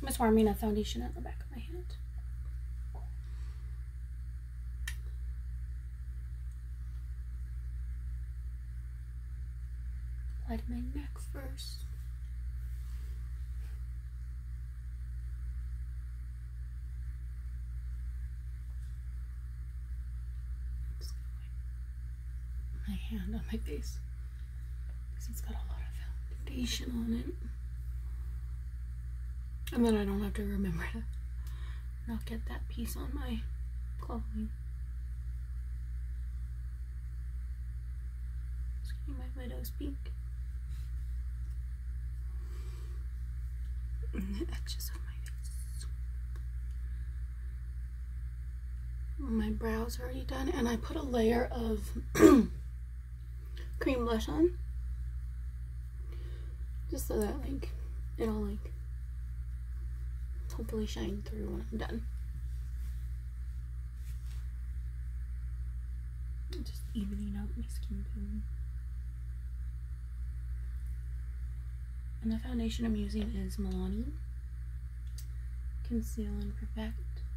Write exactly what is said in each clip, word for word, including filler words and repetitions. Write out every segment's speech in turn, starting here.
was warming a foundation at the back of my hand. Apply to my neck first. My hand on my face because it's got a lot of foundation on it, and then I don't have to remember to not get that piece on my clothing. Just getting my widow's peak and the edges of my face. My brows are already done, and I put a layer of cream blush on just so that like it'll like hopefully shine through when I'm done. I'm just evening out my skin tone. And the foundation I'm using is Milani Conceal and Perfect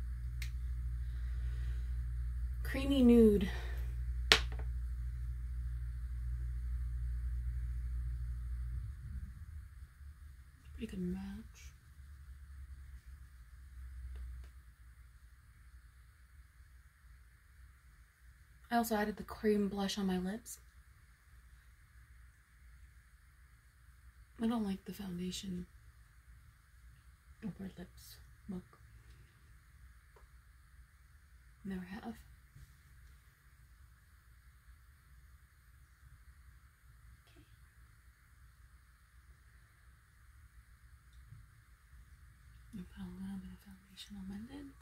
Creamy Nude. Pretty good match. I also added the cream blush on my lips. I don't like the foundation over lips look. Never have. I put a little bit of foundation on my lids.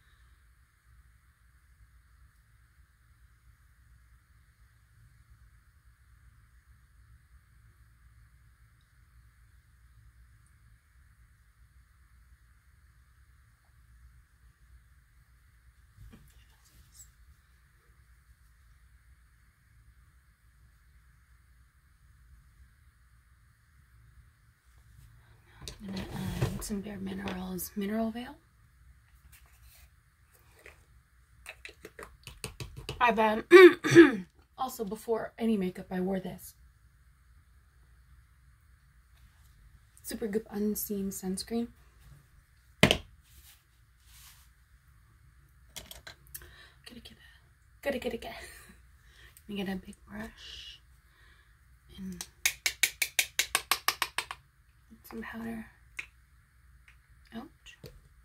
I'm gonna add some Bare Minerals Mineral Veil. I've um, also before any makeup I wore this Super Goop Unseen Sunscreen. Gotta get a, gotta get a, get. Let me get a big brush and some powder. Ouch.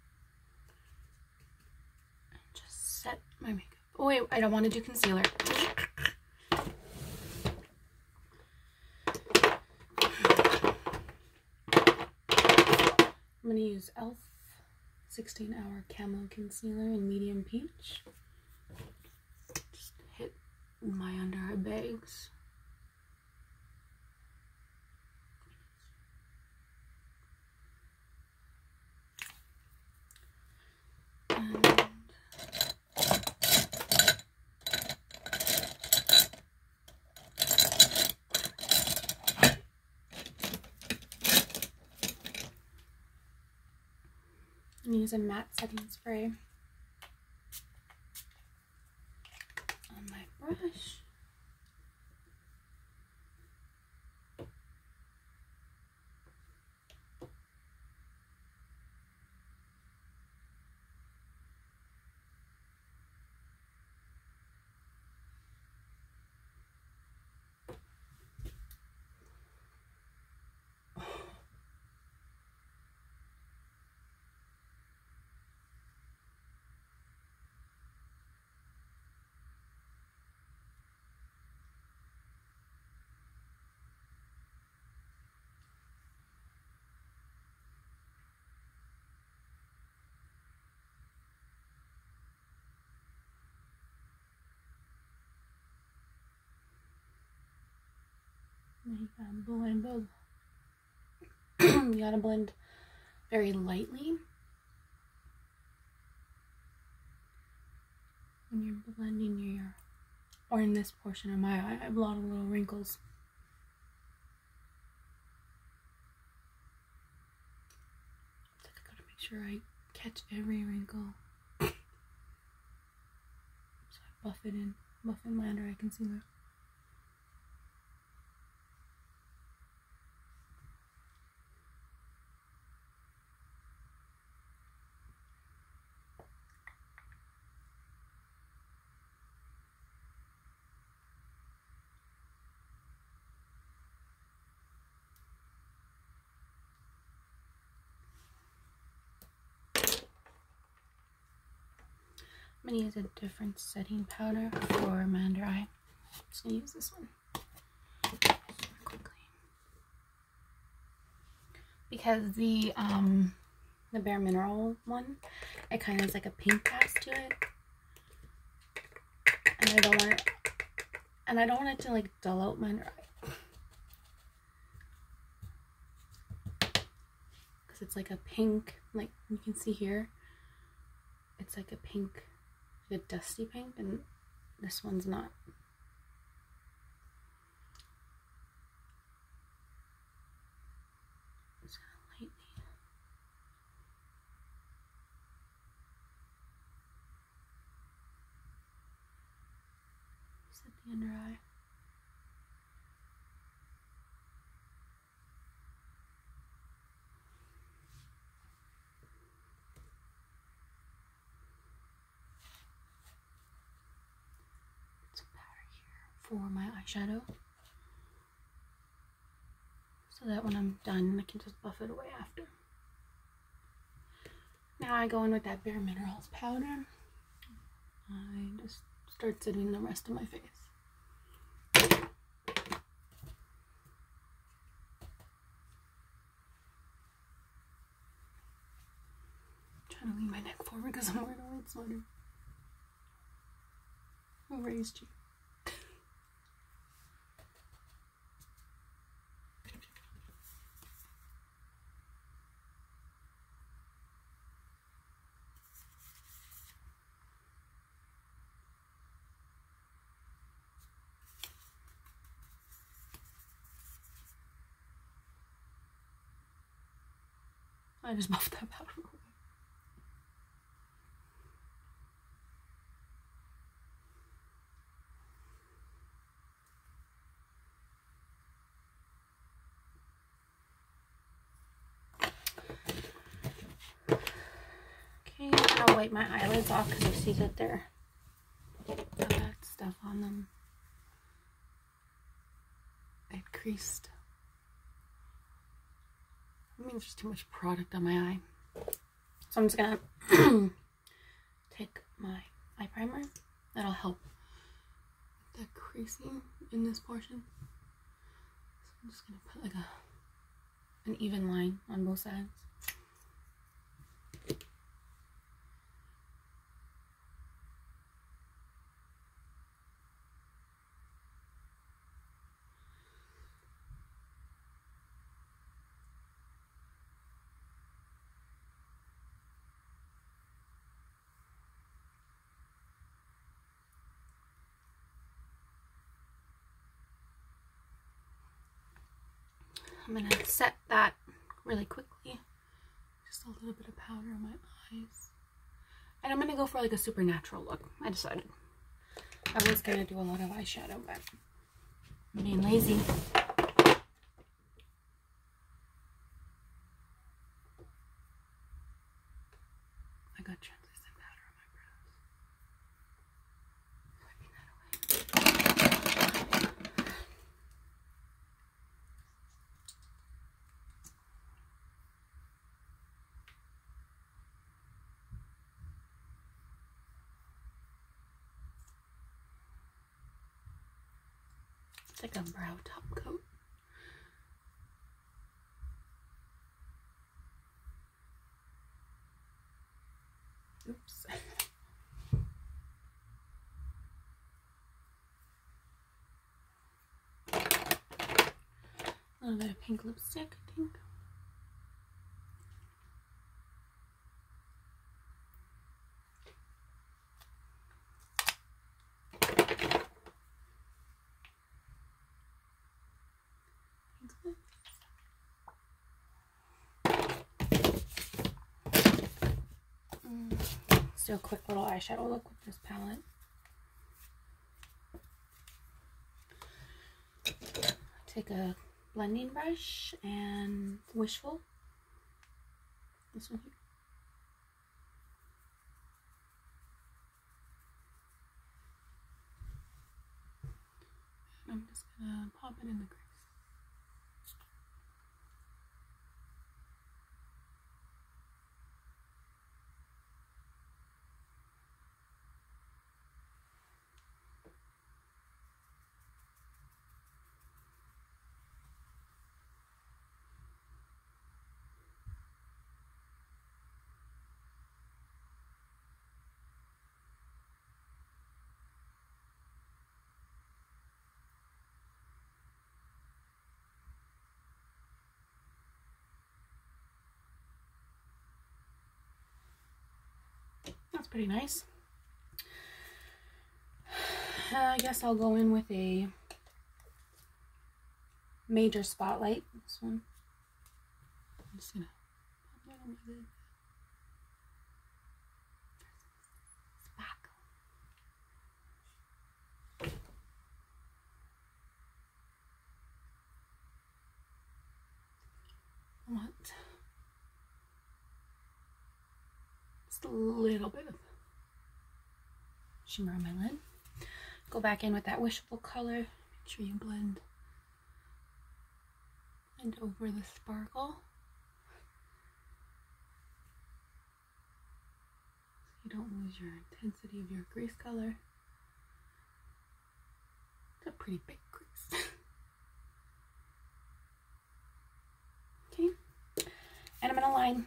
And just set my makeup. Oh wait, I don't want to do concealer. I'm going to use e l f sixteen hour Camo Concealer in Medium Peach. Just hit my under eye bags. And use a matte setting spray on my brush. You gotta blend both. You gotta blend very lightly when you're blending your, or in this portion of my eye, I have a lot of little wrinkles. So I gotta make sure I catch every wrinkle. So I buff it in, buff in my under eye concealer. I'm going to use a different setting powder for my under eye. I'm just going to use this one quickly. Because the um, the Bare Mineral one, it kind of has like a pink cast to it. And I don't want it, and I don't want it to like dull out my under eye. Because it's like a pink, like you can see here, it's like a pink, a dusty pink, and this one's not. Just gonna lightly set the under eye. For my eyeshadow, so that when I'm done I can just buff it away after. Now I go in with that Bare Minerals powder. I just start setting the rest of my face. I'm trying to lean my neck forward because I'm wearing a white sweater. Who raised you? I just buffed that powder away. Okay, I'll wipe my eyelids off because I see that they're got that stuff on them. It creased. I mean, there's too much product on my eye. So I'm just gonna take my eye primer. That'll help with the creasing in this portion. So I'm just gonna put like a an even line on both sides. I'm going to set that really quickly. Just a little bit of powder on my eyes. And I'm going to go for like a supernatural look. I decided. I was going to do a lot of eyeshadow, but I'm being lazy. I got translucent powder on my brows. Wiping that away. It's like a brow top coat. Oops. A little bit of pink lipstick, I think. Let's do a quick little eyeshadow look with this palette. Take a blending brush and Wishful. This one here. And I'm just gonna pop it in the crease. That's pretty nice. Uh, I guess I'll go in with a Major Spotlight. This one. I'm just gonna pop that on my lid. I want just a little bit of shimmer on my lid. Go back in with that Wishful color. Make sure you blend and over the sparkle. So you don't lose your intensity of your crease color. It's a pretty big crease. Okay. And I'm gonna line.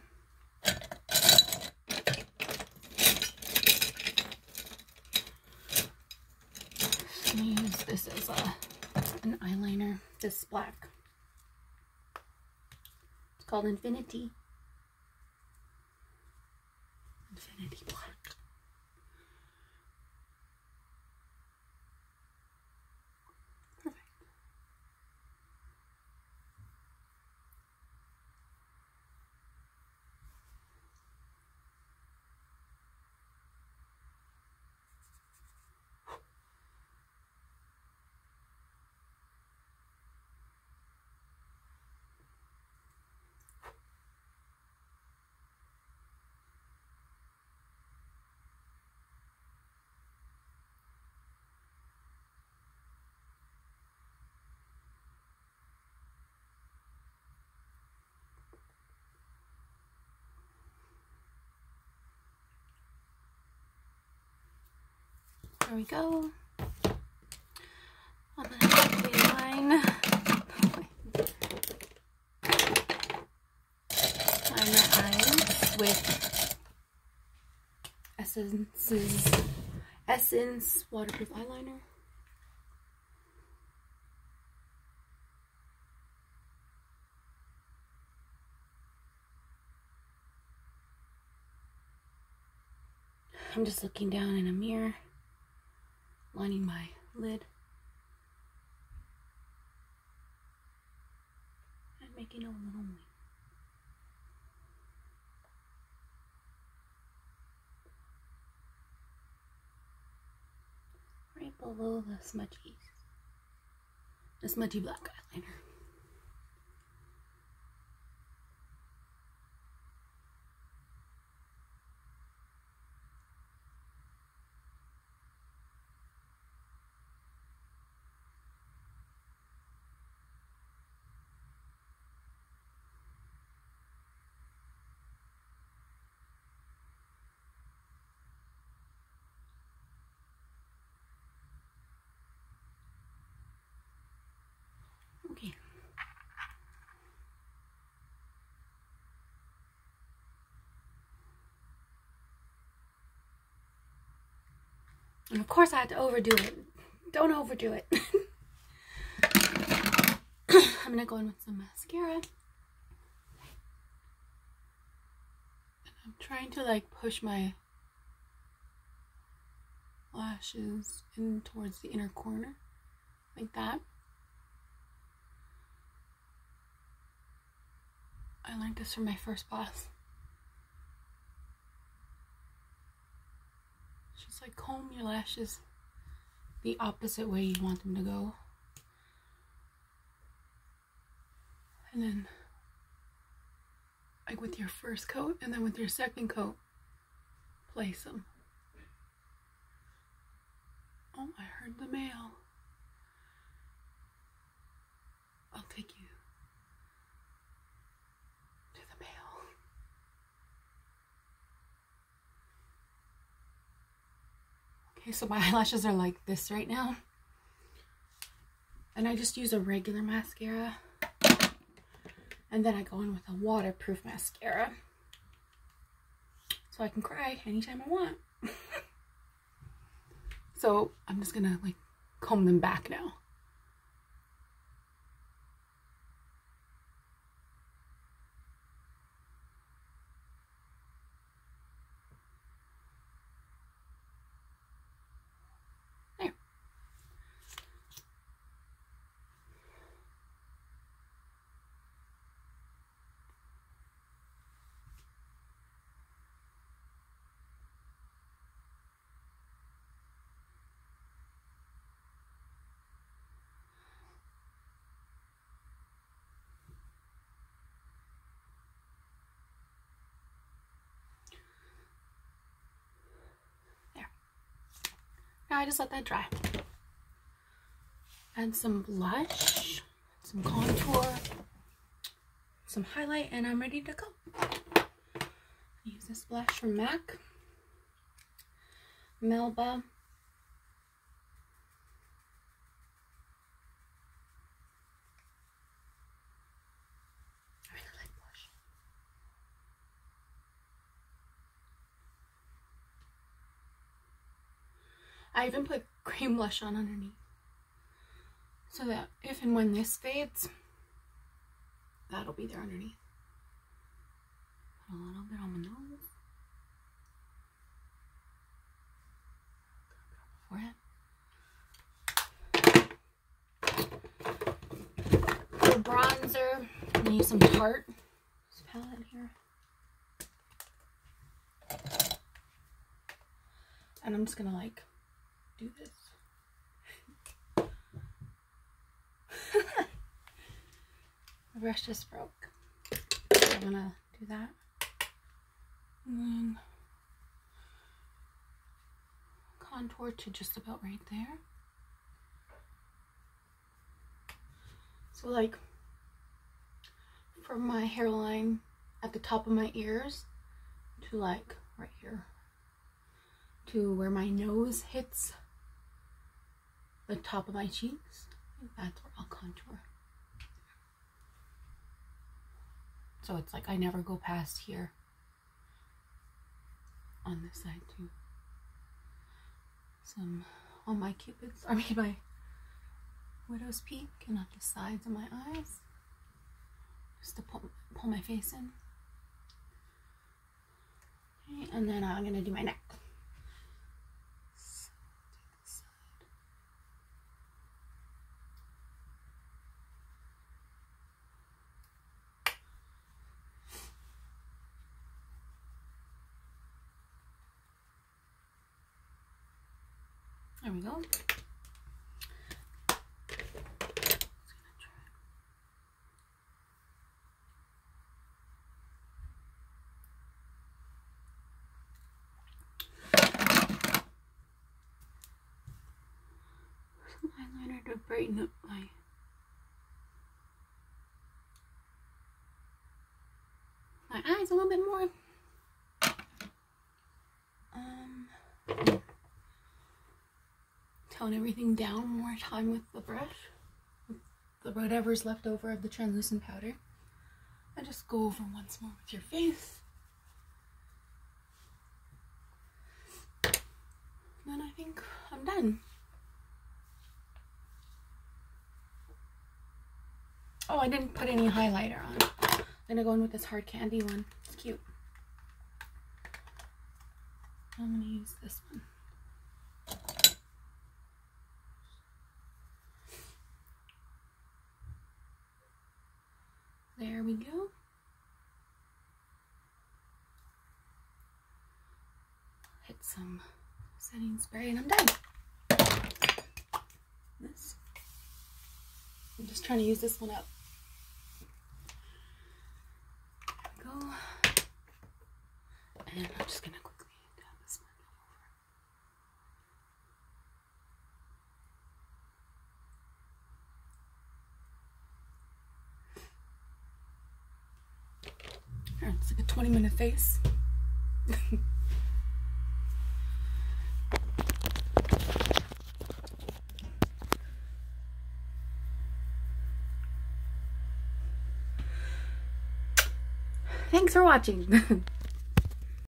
I'm gonna use this as a an eyeliner. This black. It's called Infinity. Infinity Black. Perfect. There we go. I'm gonna quickly line, line my eyes with Essence's Essence waterproof eyeliner. I'm just looking down in a mirror, lining my lid and making a little wing. Right below the smudgy, the smudgy black eyeliner. Okay. And of course I had to overdo it. Don't overdo it. I'm gonna go in with some mascara. And I'm trying to like push my lashes in towards the inner corner. Like that. I learned this from my first class. Just like comb your lashes the opposite way you want them to go. And then like with your first coat and then with your second coat, place them. Oh, I heard the mail. I'll take you to the mail. Okay, so my eyelashes are like this right now. And I just use a regular mascara. And then I go in with a waterproof mascara. So I can cry anytime I want. So I'm just gonna like comb them back now. There. Now I just let that dry. Add some blush, some contour, some highlight, and I'm ready to go. Use this blush from MAC, Melba. I really like blush. I even put cream blush on underneath, so that if and when this fades, that'll be there underneath. Put a little bit on my nose. Forehead. For bronzer, I'm gonna use some Tarte. This palette here. And I'm just gonna like do this. The brush just broke. So I'm gonna do that. And then contour to just about right there. So like from my hairline at the top of my ears to like right here, to where my nose hits the top of my cheeks. That's where I'll contour. So it's like I never go past here on this side too. Some on my cupids, I mean my widow's peak, and on the sides of my eyes, just to pull, pull my face in. Okay, and then I'm gonna do my neck. There we go. Some eyeliner to brighten up my my eyes a little bit more. Um. Tone everything down one more time with the brush, with the whatever's left over of the translucent powder, and just go over once more with your face. Then I think I'm done. Oh, I didn't put any highlighter on. I'm gonna go in with this hard candy one. It's cute. I'm gonna use this one. There we go. Hit some setting spray, and I'm done. This. I'm just trying to use this one up. There we go. And I'm just gonna quickly dab this one over. Here, it's like a twenty minute face. Thanks for watching.